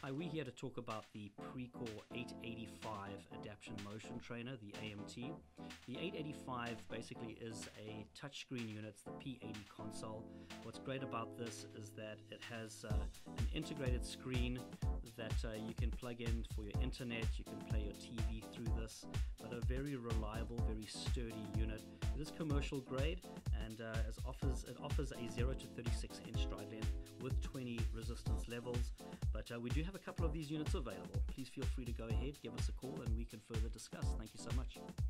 Hi, we're here to talk about the Precor 885 Adaption Motion Trainer, the AMT. The 885 basically is a touchscreen unit. It's the P80 console. What's great about this is that it has an integrated screen that you can plug in for your internet. You can play your TV through this, but a very reliable, very sturdy unit. It is commercial grade, and it offers a 0 to 36 inch stride length with 20 resistance levels. But we do have a couple of these units available. Please feel free to go ahead, give us a call, and we can further discuss. Thank you so much.